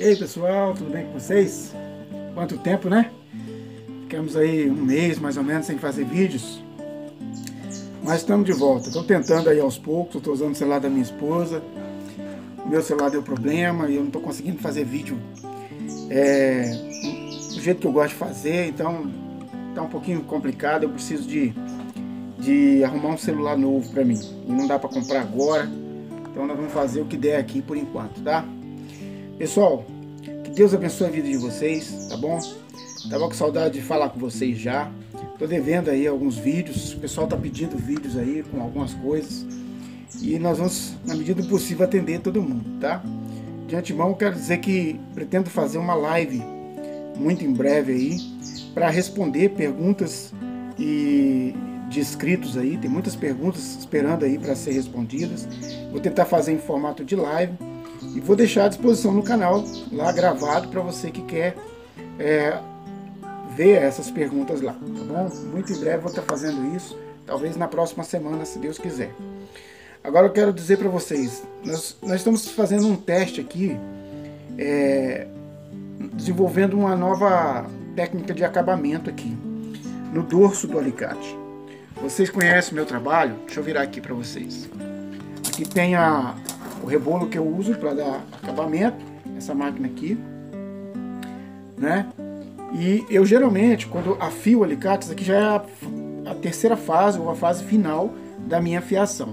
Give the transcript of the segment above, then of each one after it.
E aí pessoal, tudo bem com vocês? Quanto tempo, né? Ficamos aí um mês mais ou menos sem fazer vídeos, mas estamos de volta. Estou tentando aí aos poucos, estou usando o celular da minha esposa. O meu celular deu problema e eu não estou conseguindo fazer vídeo do jeito que eu gosto de fazer, então está um pouquinho complicado. Eu preciso de arrumar um celular novo para mim e não dá para comprar agora, então nós vamos fazer o que der aqui por enquanto, tá? Pessoal, que Deus abençoe a vida de vocês, tá bom? Tava com saudade de falar com vocês já. Tô devendo aí alguns vídeos, o pessoal tá pedindo vídeos aí com algumas coisas e nós vamos, na medida do possível, atender todo mundo, tá? De antemão, eu quero dizer que pretendo fazer uma live muito em breve aí para responder perguntas de inscritos aí. Tem muitas perguntas esperando aí para ser respondidas. Vou tentar fazer em formato de live e vou deixar à disposição no canal lá gravado para você que quer ver essas perguntas lá, tá bom? Muito em breve vou estar fazendo isso, talvez na próxima semana, se Deus quiser. Agora eu quero dizer para vocês, nós estamos fazendo um teste aqui, desenvolvendo uma nova técnica de acabamento aqui, no dorso do alicate. Vocês conhecem o meu trabalho? Deixa eu virar aqui para vocês. Aqui tem o rebolo que eu uso para dar acabamento, essa máquina aqui, né? E eu geralmente, quando afio o alicate, isso aqui já é a terceira fase, ou a fase final da minha afiação.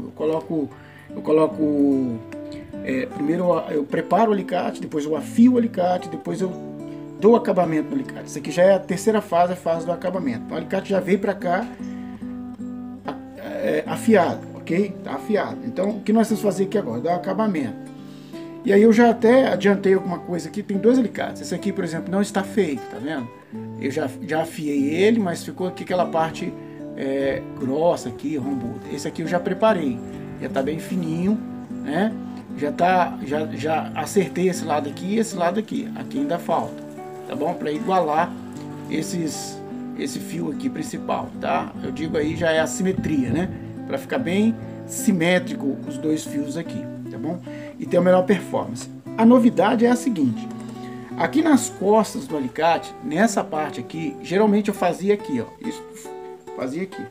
Primeiro eu preparo o alicate, depois eu afio o alicate, depois eu dou acabamento no alicate. Isso aqui já é a terceira fase, a fase do acabamento. Então o alicate já veio para cá afiado, ok? Tá afiado. Então o que nós vamos fazer aqui agora? Dar o acabamento. E aí eu já até adiantei alguma coisa aqui. Tem dois alicates. Esse aqui, por exemplo, não está feito, tá vendo? Eu já afiei ele, mas ficou aqui aquela parte grossa aqui, rombuda. Esse aqui eu já preparei. Já tá bem fininho, né? Já acertei esse lado aqui e esse lado aqui. Aqui ainda falta, tá bom? Para igualar esse fio aqui principal, tá? Eu digo aí, já é a simetria, né? Para ficar bem simétrico os dois fios aqui, tá bom? E ter a melhor performance. A novidade é a seguinte: aqui nas costas do alicate, nessa parte aqui, geralmente eu fazia aqui, ó, isso, fazia aqui,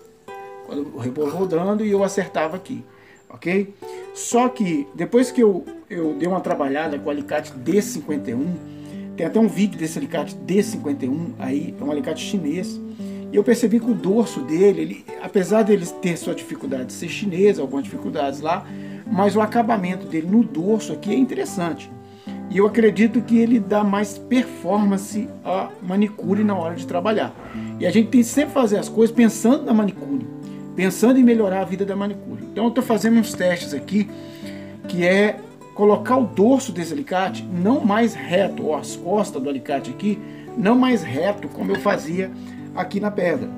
quando o rebolo rodando, e eu acertava aqui, ok? Só que depois que eu dei uma trabalhada com o alicate D51, tem até um vídeo desse alicate D51 aí, é um alicate chinês, e eu percebi que o dorso dele, apesar dele ter sua dificuldade de ser chinês, algumas dificuldades lá, mas o acabamento dele no dorso aqui é interessante. E eu acredito que ele dá mais performance à manicure na hora de trabalhar. E a gente tem que sempre fazer as coisas pensando na manicure, pensando em melhorar a vida da manicure. Então eu estou fazendo uns testes aqui, que é colocar o dorso desse alicate não mais reto, ou as costas do alicate aqui, não mais reto como eu fazia aqui na pedra,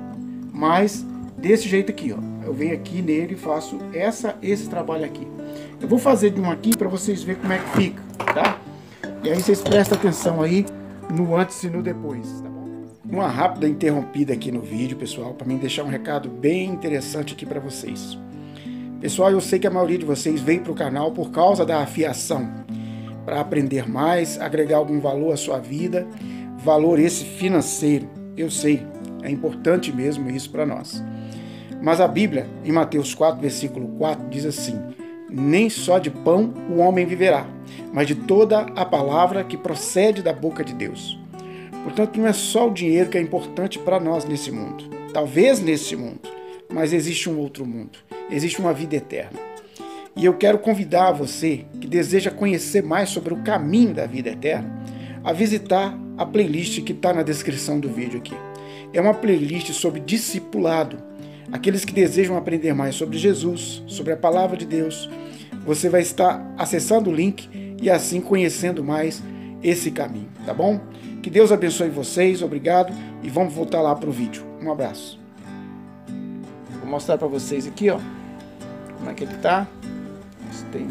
mas desse jeito aqui, ó. Eu venho aqui nele e faço esse trabalho aqui. Eu vou fazer de um aqui para vocês verem como é que fica, tá? E aí vocês prestam atenção aí no antes e no depois, tá bom? Uma rápida interrompida aqui no vídeo, pessoal, para mim deixar um recado bem interessante aqui para vocês. Pessoal, eu sei que a maioria de vocês veio para o canal por causa da afiação, para aprender mais, agregar algum valor à sua vida, valor esse financeiro. Eu sei, é importante mesmo isso para nós. Mas a Bíblia, em Mateus 4, versículo 4, diz assim: nem só de pão o homem viverá, mas de toda a palavra que procede da boca de Deus. Portanto, não é só o dinheiro que é importante para nós nesse mundo. Talvez nesse mundo, mas existe um outro mundo. Existe uma vida eterna. E eu quero convidar você que deseja conhecer mais sobre o caminho da vida eterna a visitar a playlist que está na descrição do vídeo aqui. É uma playlist sobre discipulado. Aqueles que desejam aprender mais sobre Jesus, sobre a palavra de Deus, você vai estar acessando o link e assim conhecendo mais esse caminho, tá bom? Que Deus abençoe vocês, obrigado, e vamos voltar lá para o vídeo. Um abraço. Vou mostrar para vocês aqui, ó, como é que ele tá. Você tem,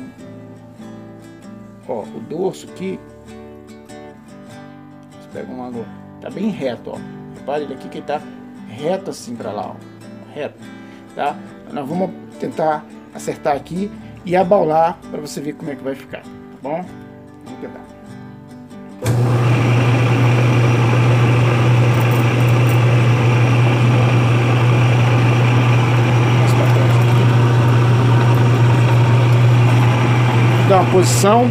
ó, o dorso aqui. Você pega um agora, tá bem reto, ó. Repare ele aqui que ele tá reto assim para lá, ó. Reto, tá? Nós vamos tentar acertar aqui e abaular para você ver como é que vai ficar, tá bom? Vamos tentar. uma posição.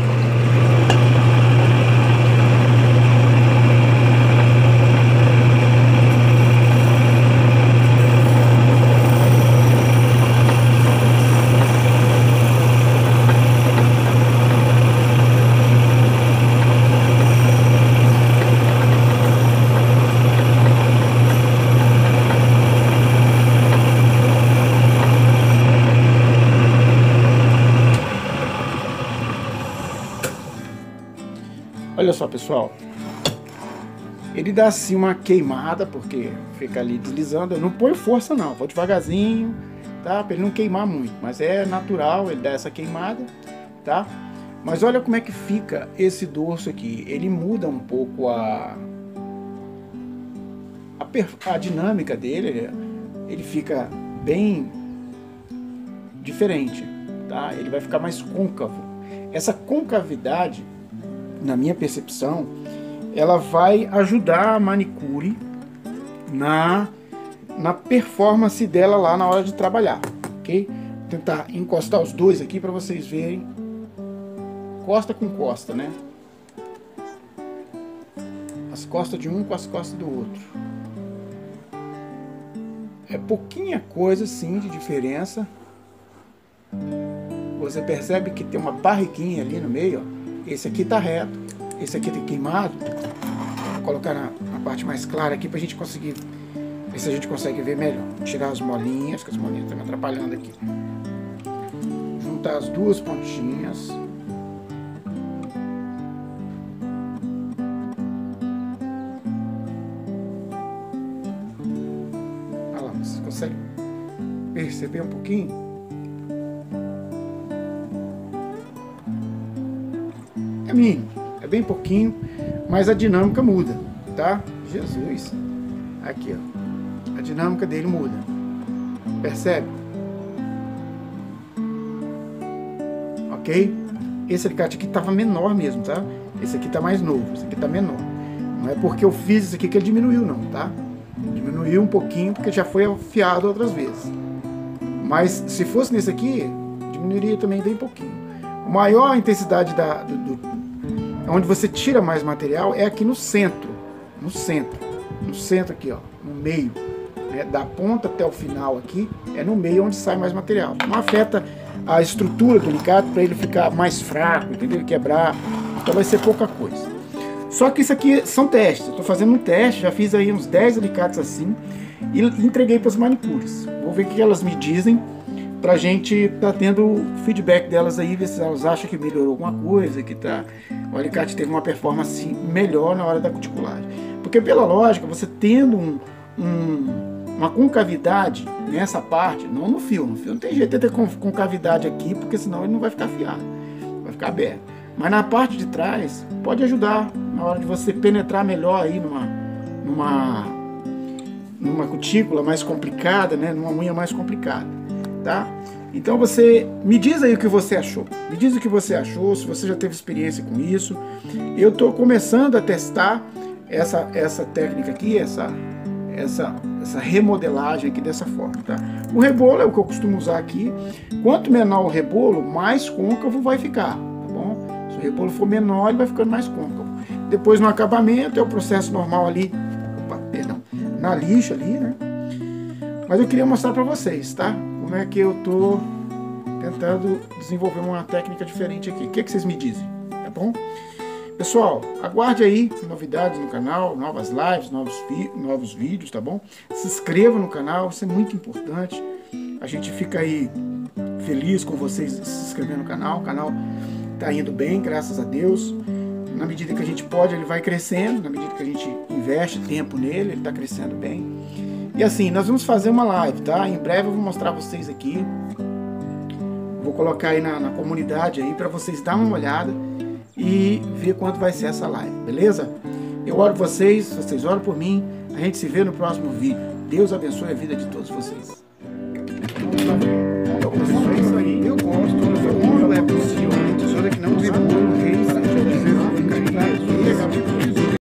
Olha só, pessoal, ele dá assim uma queimada, porque fica ali deslizando. Eu não ponho força não, vou devagarzinho, tá? Para ele não queimar muito, mas é natural, ele dá essa queimada, tá? Mas olha como é que fica esse dorso aqui. Ele muda um pouco a dinâmica dele, ele fica bem diferente, tá? Ele vai ficar mais côncavo. Essa concavidade, na minha percepção, ela vai ajudar a manicure na performance dela lá na hora de trabalhar, ok? Vou tentar encostar os dois aqui para vocês verem, costa com costa, né? As costas de um com as costas do outro. É pouquinha coisa sim de diferença. Você percebe que tem uma barriguinha ali no meio, ó. Esse aqui tá reto, esse aqui tá queimado. Vou colocar na parte mais clara aqui pra gente conseguir ver se a gente consegue ver melhor. Vou tirar as molinhas, que as molinhas estão me atrapalhando aqui. Juntar as duas pontinhas. Olha lá, vocês conseguem perceber um pouquinho? É mínimo, é bem pouquinho, mas a dinâmica muda, tá? Jesus, aqui ó, a dinâmica dele muda, percebe? Ok? Esse alicate aqui tava menor mesmo, tá? Esse aqui tá mais novo, esse aqui tá menor. Não é porque eu fiz isso aqui que ele diminuiu não, tá? Diminuiu um pouquinho porque já foi afiado outras vezes. Mas se fosse nesse aqui, diminuiria também bem pouquinho. A maior intensidade onde você tira mais material é aqui no centro, no centro aqui, ó, no meio, né, da ponta até o final aqui, é no meio onde sai mais material. Não afeta a estrutura do alicate para ele ficar mais fraco, entendeu? Quebrar, então vai ser pouca coisa. Só que isso aqui são testes, eu tô fazendo um teste, já fiz aí uns 10 alicates assim e entreguei para as manicures. Vou ver o que elas me dizem, pra gente tá tendo feedback delas aí, ver se elas acham que melhorou alguma coisa, que o alicate teve uma performance melhor na hora da cuticulagem. Porque pela lógica, você tendo uma concavidade nessa parte, não no fio não tem jeito de ter concavidade aqui, porque senão ele não vai ficar afiado, vai ficar aberto. Mas na parte de trás, pode ajudar na hora de você penetrar melhor aí numa cutícula mais complicada, né, numa unha mais complicada. Tá? Então você me diz aí o que você achou. Me diz o que você achou, se você já teve experiência com isso. Eu estou começando a testar essa técnica aqui, essa remodelagem aqui dessa forma. Tá? O rebolo é o que eu costumo usar aqui. Quanto menor o rebolo, mais côncavo vai ficar. Tá bom? Se o rebolo for menor, ele vai ficando mais côncavo. Depois no acabamento é o processo normal ali, na lixa ali, né? Mas eu queria mostrar para vocês, tá? Como é que eu tô tentando desenvolver uma técnica diferente aqui. O que vocês me dizem, tá bom? Pessoal, aguarde aí novidades no canal, novas lives, novos vídeos, tá bom? Se inscreva no canal, isso é muito importante. A gente fica aí feliz com vocês se inscrevendo no canal. O canal tá indo bem, graças a Deus. Na medida que a gente pode, ele vai crescendo. Na medida que a gente investe tempo nele, ele tá crescendo bem. E assim, nós vamos fazer uma live, tá? Em breve eu vou mostrar vocês aqui. Vou colocar aí na comunidade aí para vocês darem uma olhada e ver quanto vai ser essa live, beleza? Eu oro por vocês, vocês oram por mim. A gente se vê no próximo vídeo. Deus abençoe a vida de todos vocês.